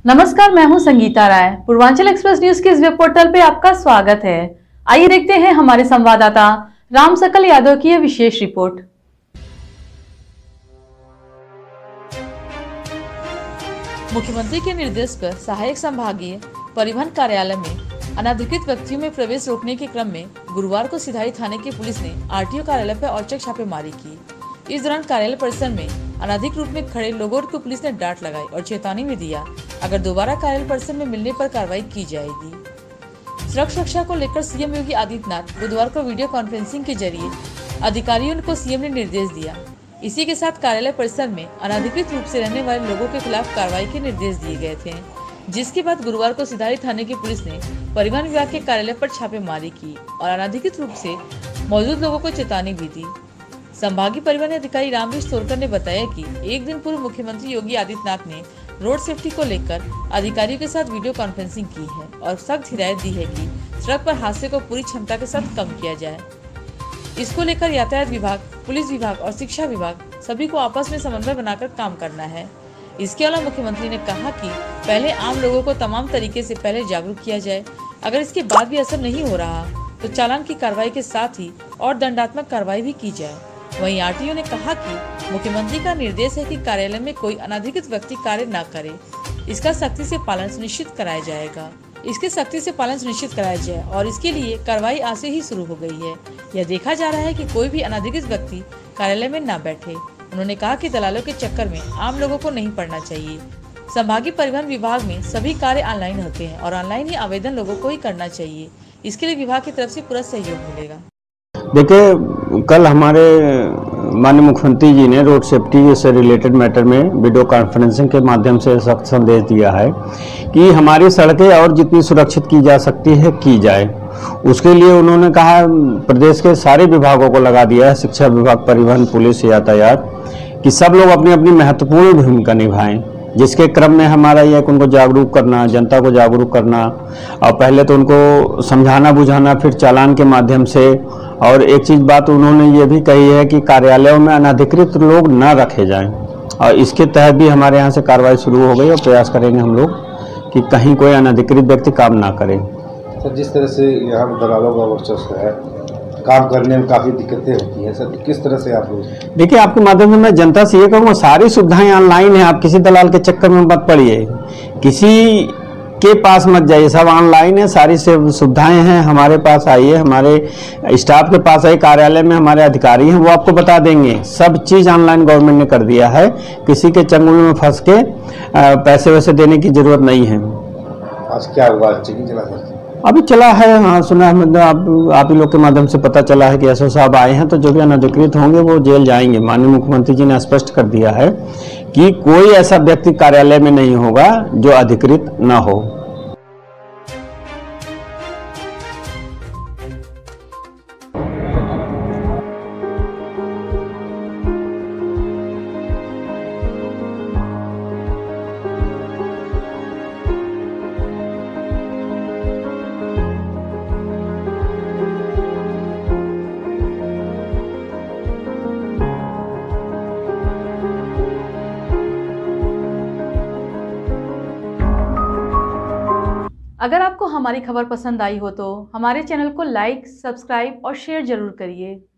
नमस्कार, मैं हूं संगीता राय। पूर्वांचल एक्सप्रेस न्यूज के इस वेब पोर्टल पे आपका स्वागत है। आइए देखते हैं हमारे संवाददाता राम सकल यादव की यह विशेष रिपोर्ट। मुख्यमंत्री के निर्देश पर सहायक संभागीय परिवहन कार्यालय में अनाधिकृत व्यक्तियों में प्रवेश रोकने के क्रम में गुरुवार को सिधारी थाने की पुलिस ने आरटीओ कार्यालय पर औचक छापेमारी की। इस दौरान कार्यालय परिसर में अनाधिकृत रूप में खड़े लोगों को पुलिस ने डांट लगाई और चेतावनी भी दिया, अगर दोबारा कार्यालय परिसर में मिलने पर कार्रवाई की जाएगी। सड़क सुरक्षा को लेकर सीएम योगी आदित्यनाथ बुधवार को वीडियो कॉन्फ्रेंसिंग के जरिए अधिकारियों को सीएम ने निर्देश दिया। इसी के साथ कार्यालय परिसर में अनाधिकृत रूप से रहने वाले लोगों के खिलाफ कार्रवाई के निर्देश दिए गए थे, जिसके बाद गुरुवार को सिधारी थाने की पुलिस ने परिवहन विभाग के कार्यालय पर छापेमारी की और अनाधिकृत रूप से मौजूद लोगों को चेतावनी भी दी। संभागीय परिवहन अधिकारी रामवीर सोरकर ने बताया कि एक दिन पूर्व मुख्यमंत्री योगी आदित्यनाथ ने रोड सेफ्टी को लेकर अधिकारियों के साथ वीडियो कॉन्फ्रेंसिंग की है और सख्त हिदायत दी है कि सड़क पर हादसे को पूरी क्षमता के साथ कम किया जाए। इसको लेकर यातायात विभाग, पुलिस विभाग और शिक्षा विभाग सभी को आपस में समन्वय बनाकर काम करना है। इसके अलावा मुख्यमंत्री ने कहा कि पहले आम लोगों को तमाम तरीके से पहले जागरूक किया जाए, अगर इसके बाद भी असर नहीं हो रहा तो चालान की कार्रवाई के साथ ही और दंडात्मक कार्रवाई भी की जाए। वहीं आरटीओ ने कहा कि मुख्यमंत्री का निर्देश है कि कार्यालय में कोई अनाधिकृत व्यक्ति कार्य न करे, इसका सख्ती से पालन सुनिश्चित कराया जाएगा। और इसके लिए कार्रवाई आज से ही शुरू हो गई है। यह देखा जा रहा है कि कोई भी अनाधिकृत व्यक्ति कार्यालय में न बैठे। उन्होंने कहा कि दलालों के चक्कर में आम लोगों को नहीं पड़ना चाहिए। संभागीय परिवहन विभाग में सभी कार्य ऑनलाइन होते हैं और ऑनलाइन ही आवेदन लोगों को ही करना चाहिए। इसके लिए विभाग की तरफ से पूरा सहयोग मिलेगा। देखिए, कल हमारे माननीय मुख्यमंत्री जी ने रोड सेफ्टी से रिलेटेड मैटर में वीडियो कॉन्फ्रेंसिंग के माध्यम से सख्त संदेश दिया है कि हमारी सड़कें और जितनी सुरक्षित की जा सकती है की जाए। उसके लिए उन्होंने कहा प्रदेश के सारे विभागों को लगा दिया है, शिक्षा विभाग, परिवहन, पुलिस, यातायात, कि सब लोग अपनी अपनी महत्वपूर्ण भूमिका निभाएं। जिसके क्रम में हमारा यह उनको जागरूक करना, जनता को जागरूक करना, और पहले तो उनको समझाना बुझाना, फिर चालान के माध्यम से। और एक चीज़ बात उन्होंने ये भी कही है कि कार्यालयों में अनाधिकृत लोग न रखे जाएं, और इसके तहत भी हमारे यहाँ से कार्रवाई शुरू हो गई और प्रयास करेंगे हम लोग कि कहीं कोई अनाधिकृत व्यक्ति काम ना करे। सर, जिस तरह से यहाँ दलालों का वर्चस्व है, काम करने में काफ़ी दिक्कतें होती हैं सर, किस तरह से आप लोग? देखिए, आपके माध्यम से मैं जनता से ये कहूँगा, सारी सुविधाएं ऑनलाइन है, आप किसी दलाल के चक्कर में मत पड़िए, किसी के पास मत जाइए, सब ऑनलाइन है, सारी सुविधाएं हैं। हमारे पास आइए, हमारे स्टाफ के पास आइए, कार्यालय में हमारे अधिकारी हैं, वो आपको बता देंगे। सब चीज़ ऑनलाइन गवर्नमेंट ने कर दिया है, किसी के चंगुल में फंस के पैसे वैसे देने की जरूरत नहीं है। आज क्या हुआ? चेकिंग चला सर? अभी चला है, हाँ सुना है, मतलब आप ही लोग के माध्यम से पता चला है कि एसओ साहब आए हैं, तो जो भी अनधिकृत होंगे वो जेल जाएंगे। माननीय मुख्यमंत्री जी ने स्पष्ट कर दिया है कि कोई ऐसा व्यक्ति कार्यालय में नहीं होगा जो अधिकृत न हो। अगर आपको हमारी खबर पसंद आई हो तो हमारे चैनल को लाइक, सब्सक्राइब और शेयर जरूर करिए।